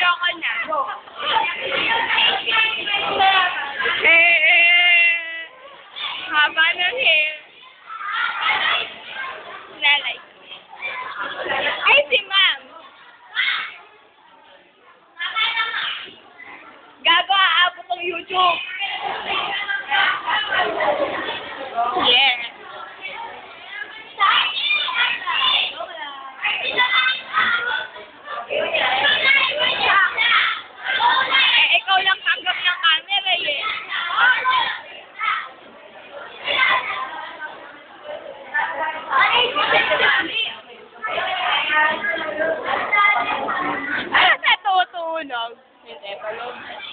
Ayoko na. Haba ng hair. Lalay. Ay, si ma'am. Gago, aabot ng YouTube. Yeah. Ikaw lang tanggap ng camera eh. Ano natutulog? Hindi, palog.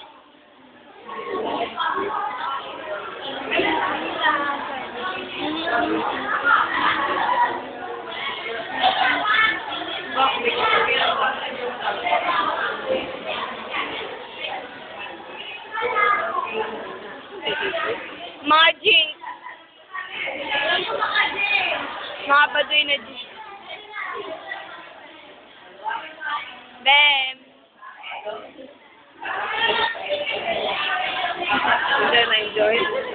Mga jinx. Mga baduy na jinx. Bem. Enjoy na enjoy.